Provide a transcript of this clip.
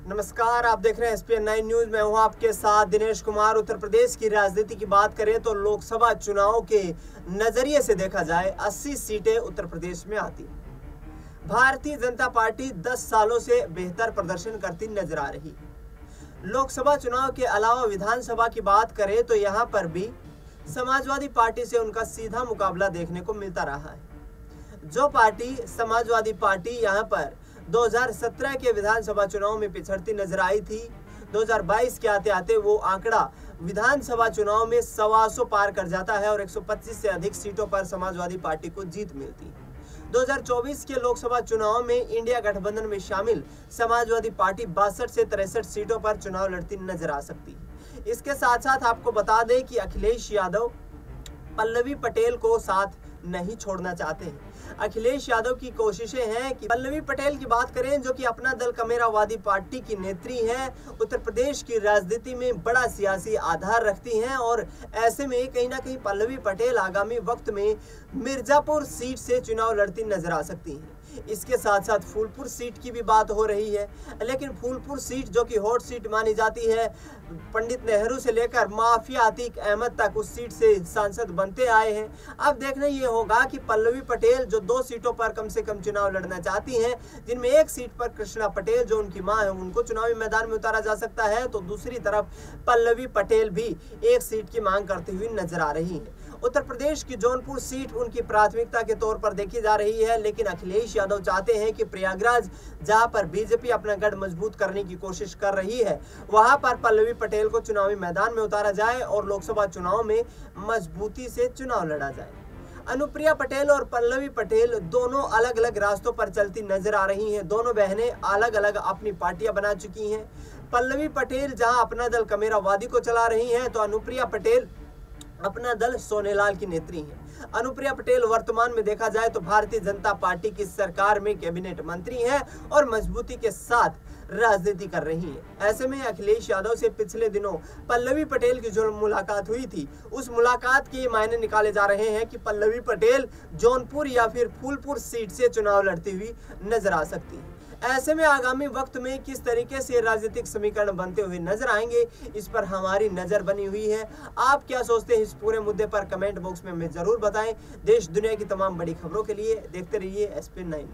नमस्कार, आप देख रहे हैं SPN9 न्यूज। मैं हूं आपके साथ दिनेश कुमार। उत्तर प्रदेश की राजनीति की बात करें तो लोकसभा चुनाव के नजरिए से देखा जाए 80 सीटें उत्तर प्रदेश में आती हैं। भारतीय जनता पार्टी 10 सालों से बेहतर प्रदर्शन करती नजर आ रही। लोकसभा चुनाव के अलावा विधानसभा की बात करें तो यहां पर भी समाजवादी पार्टी से उनका सीधा मुकाबला देखने को मिलता रहा है। जो पार्टी समाजवादी पार्टी यहां पर 2017 के विधानसभा चुनाव में पिछड़ती नजर आई थी, 2022 के आते आते वो आंकड़ा विधानसभा चुनाव में 125 पार कर जाता है और 125 से अधिक सीटों पर समाजवादी पार्टी को जीत मिलती है। 2024 के लोकसभा चुनाव में इंडिया गठबंधन में शामिल समाजवादी पार्टी 62 से 63 सीटों पर चुनाव लड़ती नजर आ सकती है। इसके साथ साथ आपको बता दें कि अखिलेश यादव पल्लवी पटेल को साथ नहीं छोड़ना चाहते हैं। अखिलेश यादव की कोशिशें हैं कि पल्लवी पटेल की बात करें, जो कि अपना दल कमेरावादी पार्टी की नेत्री हैं, उत्तर प्रदेश की राजनीति में बड़ा सियासी आधार रखती हैं और ऐसे में कहीं ना कहीं पल्लवी पटेल आगामी वक्त में मिर्जापुर सीट से चुनाव लड़ती नजर आ सकती हैं। इसके साथ साथ फूलपुर सीट की भी बात हो रही है, लेकिन फूलपुर सीट जो कि हॉट सीट मानी जाती है, पंडित नेहरू से लेकर माफिया अतीक अहमद तक उस सीट से सांसद बनते आए हैं। अब देखना ये होगा कि पल्लवी पटेल जो 2 सीटों पर कम से कम चुनाव लड़ना चाहती हैं, जिनमें एक सीट पर कृष्णा पटेल जो उनकी मां है उनको चुनावी मैदान में उतारा जा सकता है, तो दूसरी तरफ पल्लवी पटेल भी एक सीट की मांग करती हुई नजर आ रही है। उत्तर प्रदेश की जौनपुर सीट उनकी प्राथमिकता के तौर पर देखी जा रही है, लेकिन अखिलेश यादव चाहते हैं कि प्रयागराज, जहां पर बीजेपी अपना गढ़ मजबूत करने की कोशिश कर रही है, वहां पर पल्लवी पटेल को चुनावी मैदान में उतारा जाए और लोकसभा चुनाव में मजबूती से चुनाव लड़ा जाए। अनुप्रिया पटेल और पल्लवी पटेल दोनों अलग अलग रास्तों पर चलती नजर आ रही हैं। दोनों बहनें अलग अलग अपनी पार्टियां बना चुकी हैं। पल्लवी पटेल जहां अपना दल कमेरावादी को चला रही हैं, तो अनुप्रिया पटेल अपना दल सोनेलाल की नेत्री हैं। अनुप्रिया पटेल वर्तमान में देखा जाए तो भारतीय जनता पार्टी की सरकार में कैबिनेट मंत्री हैं और मजबूती के साथ राजनीति कर रही है। ऐसे में अखिलेश यादव से पिछले दिनों पल्लवी पटेल की जो मुलाकात हुई थी, उस मुलाकात के मायने निकाले जा रहे हैं कि पल्लवी पटेल जौनपुर या फिर फूलपुर सीट से चुनाव लड़ती हुई नजर आ सकती है। ऐसे में आगामी वक्त में किस तरीके से राजनीतिक समीकरण बनते हुए नजर आएंगे, इस पर हमारी नजर बनी हुई है। आप क्या सोचते हैं इस पूरे मुद्दे पर कमेंट बॉक्स में हमें जरूर बताएं। देश दुनिया की तमाम बड़ी खबरों के लिए देखते रहिए SPN9।